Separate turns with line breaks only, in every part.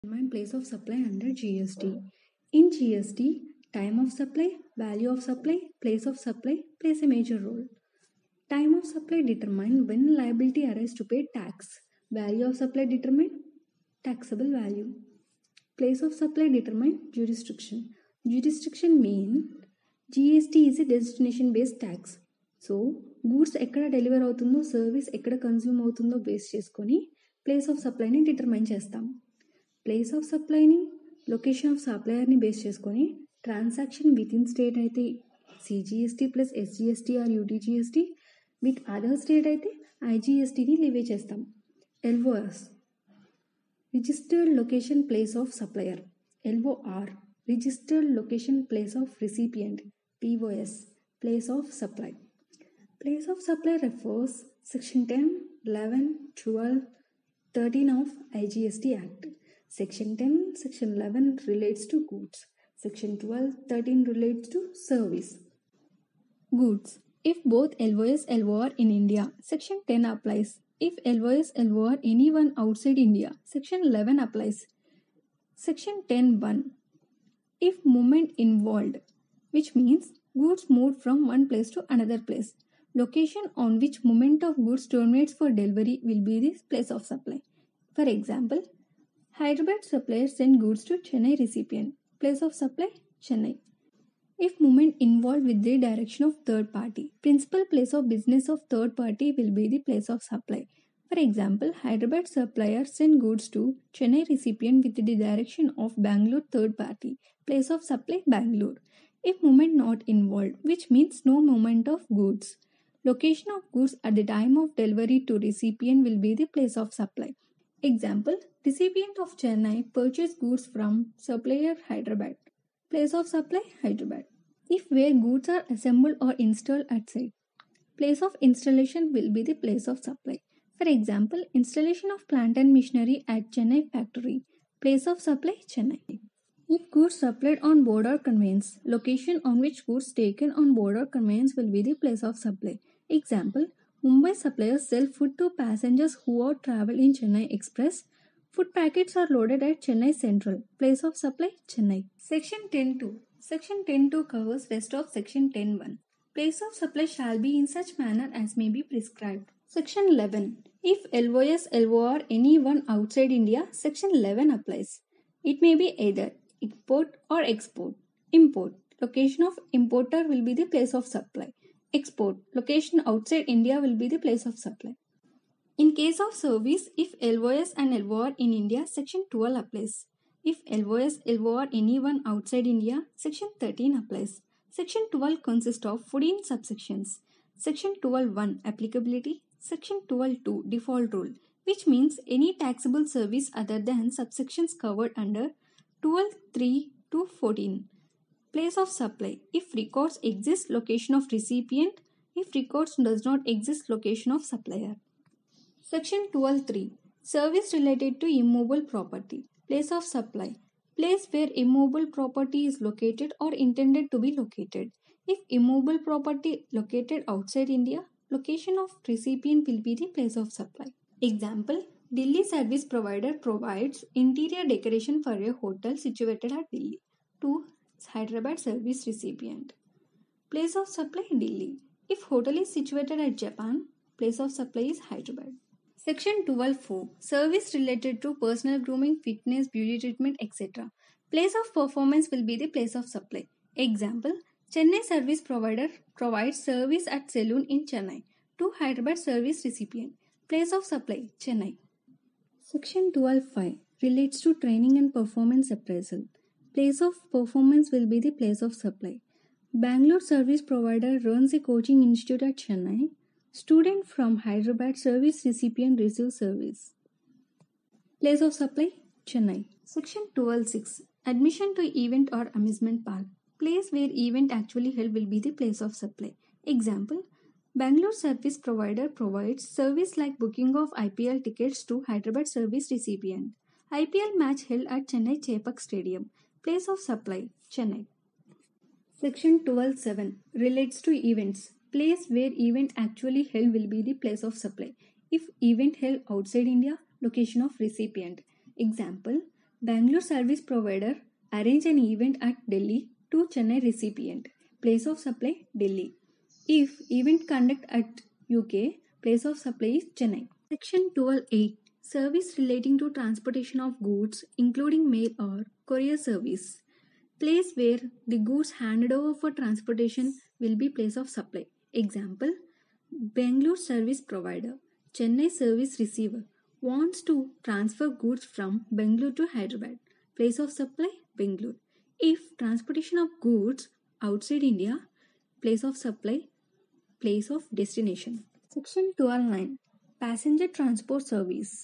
Determine place of supply under GST. In GST, time of supply, value of supply, place of supply plays a major role. Time of supply determine when liability arises to pay tax. Value of supply determine taxable value. Place of supply determine jurisdiction. Jurisdiction mean GST is a destination based tax. So goods ఎక్కడ deliver అవుతుందో service ఎక్కడ consume అవుతుందో base చేసుకొని place of సప్లైని determine చేస్తాం. Place of సప్లైని location of సప్లయర్ని base చేసుకొని ట్రాన్సాక్షన్ విత్ ఇన్ స్టేట్ అయితే CGST plus SGST or UTGST, with other state అయితే ఐజిఎస్టీని లివే చేస్తాం. LOS registered location place of supplier. LOR registered location place of recipient. POS place of supply. Place of supply refers Section 10, 11, 12, 13 of IGST Act. Section 10, Section 11 relates to goods. Section 12, 13 relates to service. Goods. If both LOS, LOR in India, Section 10 applies. If LOS, LOR anyone outside India, Section 11 applies. Section 10(1). If movement involved, which means goods moved from one place to another place. Location on which movement of goods terminates for delivery will be the place of supply. For example, Hyderabad supplier send goods to Chennai recipient. Place of supply, Chennai. If movement involved with the direction of third party, principal place of business of third party will be the place of supply. For example, Hyderabad supplier send goods to Chennai recipient with the direction of Bangalore third party. Place of supply, Bangalore. If movement not involved, which means no movement of goods. Location of goods at the time of delivery to recipient will be the place of supply. Example, recipient of Chennai purchase goods from supplier Hyderabad. Place of supply, Hyderabad. If where goods are assembled or installed at site. Place of installation will be the place of supply. For example, installation of plant and machinery at Chennai factory. Place of supply, Chennai. If goods supplied on board or conveyance, location on which goods taken on board or conveyance will be the place of supply. Example, Mumbai suppliers sell food to passengers who are travel in Chennai Express. Food packets are loaded at Chennai Central. Place of supply, Chennai. Section 10(2). Section 10(2) covers rest of Section 10(1). Place of supply shall be in such manner as may be prescribed. Section 11. If LOS, LOR anyone outside India, Section 11 applies. It may be either import or export. Import. Location of importer will be the place of supply. Export. Location outside India will be the place of supply. In case of service, if LOS and LOR in India, Section 12 applies. If LOS, LOR anyone outside India, Section 13 applies. Section 12 consists of 14 subsections. Section 12(1) applicability. Section 12(2) default rule, which means any taxable service other than subsections covered under 12(3) to 14. Place of supply. If records exist, location of recipient. If records does not exist, location of supplier. Section 12(3). Service related to immovable property. Place of supply. Place where immovable property is located or intended to be located. If immovable property located outside India, location of recipient will be the place of supply. Example, Delhi service provider provides interior decoration for a hotel situated at Delhi to Hyderabad service recipient. Place of supply, Delhi. If hotel is situated at Japan, place of supply is Hyderabad. Section 12(4). Service related to personal grooming, fitness, beauty treatment, etc. Place of performance will be the place of supply. Example, Chennai service provider provides service at saloon in Chennai to Hyderabad service recipient. Place of supply, Chennai. Section 12(5) relates to training and performance appraisal. Place of performance will be the place of supply. Bangalore service provider runs a coaching institute at Chennai. Student from Hyderabad service recipient receives service. Place of supply, Chennai. Section 12(6). Admission to event or amusement park. Place where event actually held will be the place of supply. Example, Bangalore service provider provides service like booking of IPL tickets to Hyderabad service recipient. IPL match held at Chennai Chepauk Stadium. Place of supply, Chennai. Section 12(7) relates to events. Place where event actually held will be the place of supply. If event held outside India, location of recipient. Example, Bangalore service provider arrange an event at Delhi to Chennai recipient. Place of supply Delhi. If event conduct at UK, place of supply is Chennai. Section 12(8). Service relating to transportation of goods including mail or courier service. Place where the goods handed over for transportation will be place of supply. Example, Bangalore service provider, Chennai service receiver wants to transfer goods from Bangalore to Hyderabad. Place of supply, Bangalore. If transportation of goods outside India, place of supply, place of destination. Section 12(9). Passenger transport service.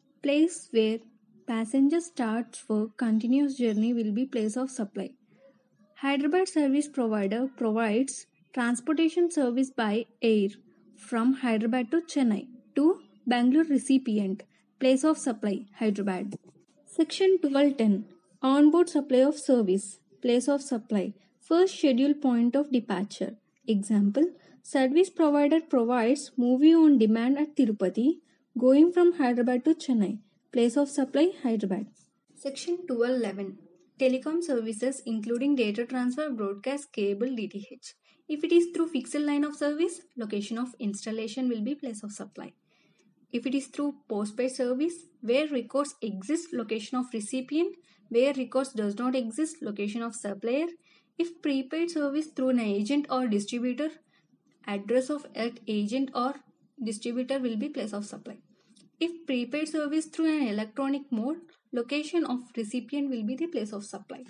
Place where passenger starts for continuous journey will be place of supply. Hyderabad service provider provides transportation service by air from Hyderabad to Chennai to Bangalore recipient. Place of supply, Hyderabad. Section 12(10). Onboard supply of service. Place of supply. First scheduled point of departure. Example, service provider provides movie on demand at Tirupati going from Hyderabad to Chennai. Place of supply, Hyderabad. Section 12(11). Telecom services including data transfer, broadcast, cable, DTH. If it is through fixed line of service, location of installation will be place of supply. If it is through postpaid service, where records exist, location of recipient, where records does not exist, location of supplier. If prepaid service through an agent or distributor, address of that agent or distributor will be place of supply. If prepaid service through an electronic mode, location of recipient will be the place of supply.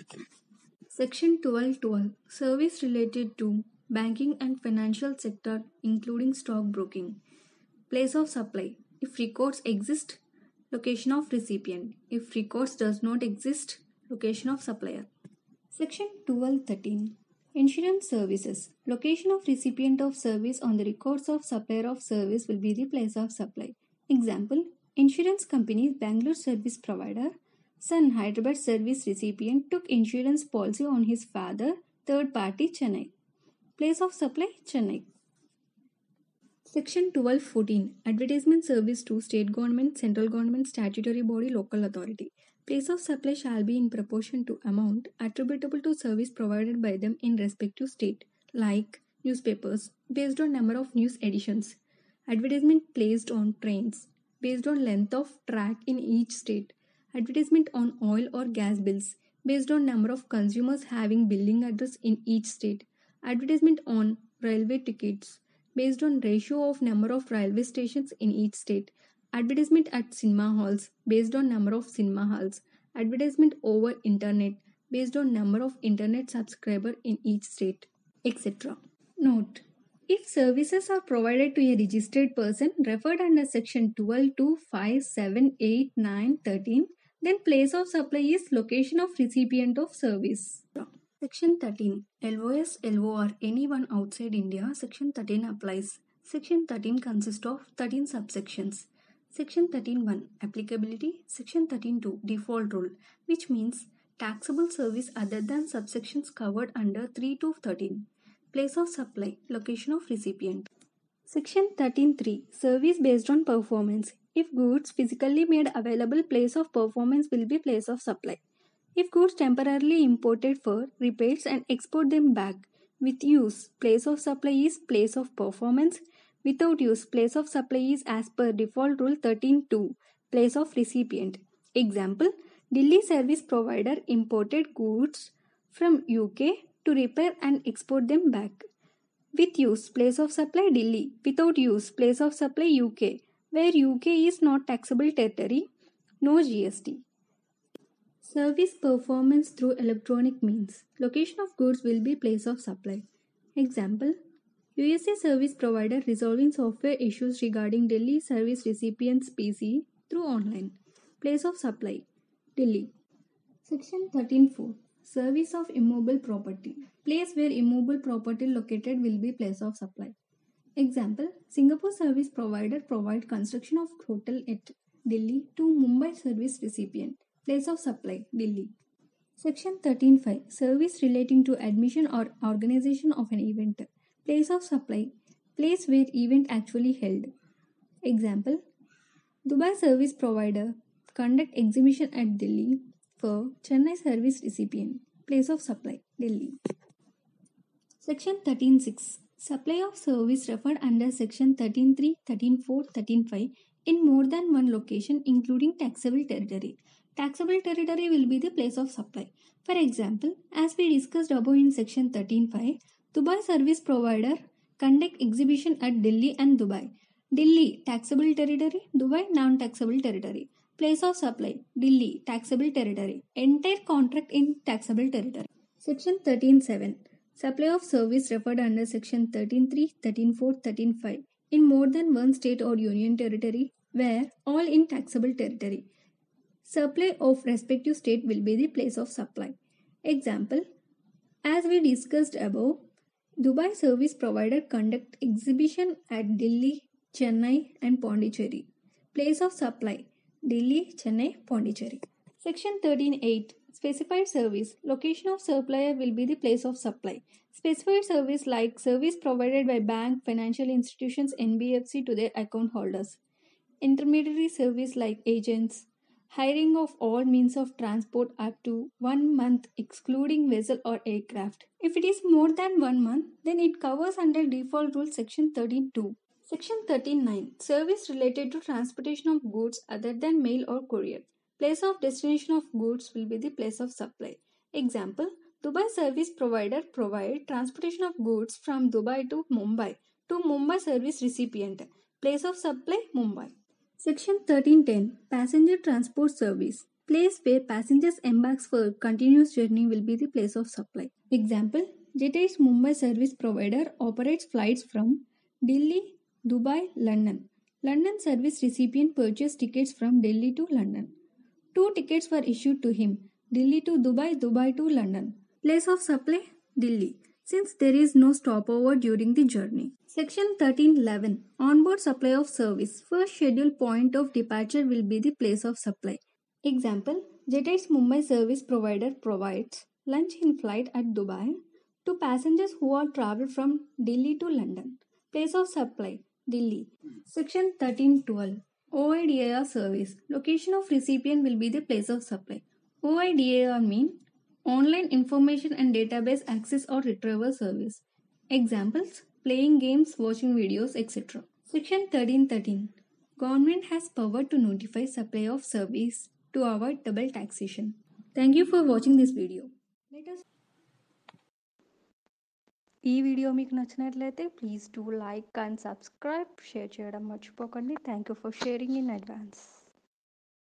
Section 12(12). Service related to banking and financial sector including stock broking. Place of supply. If records exist, location of recipient. If records does not exist, location of supplier. Section 12(13). Insurance services. Location of recipient of service on the records of supplier of service will be the place of supply. Example, insurance company Bangalore service provider, son Hyderabad service recipient took insurance policy on his father, third party Chennai. Place of supply, Chennai. Section 12(14). Advertisement service to state government, central government, statutory body, local authority. Place of supply shall be in proportion to amount attributable to service provided by them in respective state, like newspapers, based on number of news editions. Advertisement placed on trains, based on length of track in each state. Advertisement on oil or gas bills, based on number of consumers having billing address in each state. Advertisement on railway tickets, based on ratio of number of railway stations in each state. Advertisement at cinema halls, based on number of cinema halls. Advertisement over internet, based on number of internet subscriber in each state, etc. Note: if services are provided to a registered person referred under section 12, 2, 5, 7, 8, 9, 13, then place of supply is location of recipient of service. Section 13. LOS, LOR, anyone outside India, Section 13 applies. Section 13 consists of 13 subsections. Section 13(1) applicability. Section 13(2) default rule, which means taxable service other than subsections covered under 3 to 13. Place of supply, location of recipient. Section 13(3) service based on performance. If goods physically made available, place of performance will be place of supply. If goods temporarily imported for repairs and export them back with use, place of supply is place of performance. Without use, place of supply is as per default rule 13(2), place of recipient. Example, Delhi service provider imported goods from UK to repair and export them back. With use, place of supply Delhi. Without use, place of supply UK. Where UK is not taxable territory, no GST. Service performance through electronic means. Location of goods will be place of supply. Example, USA service provider resolving software issues regarding Delhi service recipient's PC through online. Place of supply, Delhi. Section 13(4). Service of immobile property. Place where immobile property located will be place of supply. Example, Singapore service provider provide construction of hotel at Delhi to Mumbai service recipient. Place of supply, Delhi. Section 13(5). Service relating to admission or organization of an event. Place of supply, place where event actually held. Example, Dubai service provider conduct exhibition at Delhi for Chennai service recipient. Place of supply Delhi. Section 13.6. Supply of service referred under Section 13.3, 13.4, 13.5 in more than one location including taxable territory. Taxable territory will be the place of supply. For example, as we discussed above in Section 13.5, Dubai service provider conduct exhibition at Delhi and Dubai. Delhi taxable territory, Dubai non-taxable territory. Place of supply Delhi taxable territory. Entire contract in taxable territory. Section 13.7. Supply of service referred under Section 13.3, 13.4, 13.5 in more than one state or union territory where all in taxable territory. Supply of respective state will be the place of supply. Example, as we discussed above, Dubai service provider conduct exhibition at Delhi, Chennai and Pondicherry. Place of supply Delhi, Chennai, Pondicherry. Section 13.8. Specified service. Location of supplier will be the place of supply. Specified service like service provided by bank, financial institutions, NBFC to their account holders. Intermediary service like agents. Hiring of all means of transport up to 1 month excluding vessel or aircraft. If it is more than 1 month, then it covers under default rule section 13.2. Section 13.9. Service related to transportation of goods other than mail or courier. Place of destination of goods will be the place of supply. Example, Dubai service provider provide transportation of goods from Dubai to Mumbai service recipient. Place of supply Mumbai. Section 13.10. Passenger transport service. Place where passengers embark for continuous journey will be the place of supply. Example, Jet Air's Mumbai service provider operates flights from Delhi, Dubai, London. London service recipient purchased tickets from Delhi to London. 2 tickets were issued to him, Delhi to Dubai, Dubai to London. Place of supply, Delhi, since there is no stopover during the journey. Section 13.11. Onboard supply of service. First scheduled point of departure will be the place of supply. Example, Jet Air's Mumbai service provider provides lunch in flight at Dubai to passengers who are traveled from Delhi to London. Place of supply, Delhi. Section 13.12. OIDAR service. Location of recipient will be the place of supply. OIDAR mean Online Information and Database Access or Retrieval Service. Examples, playing games, watching videos, etc. Section 13.13. Government has power to notify supply of service to avoid double taxation. Thank you for watching this video. Let us ఈ video మీకు నచ్చినట్లయితే please do like and subscribe share చేయడం మర్చిపోకండి thank you for sharing in advance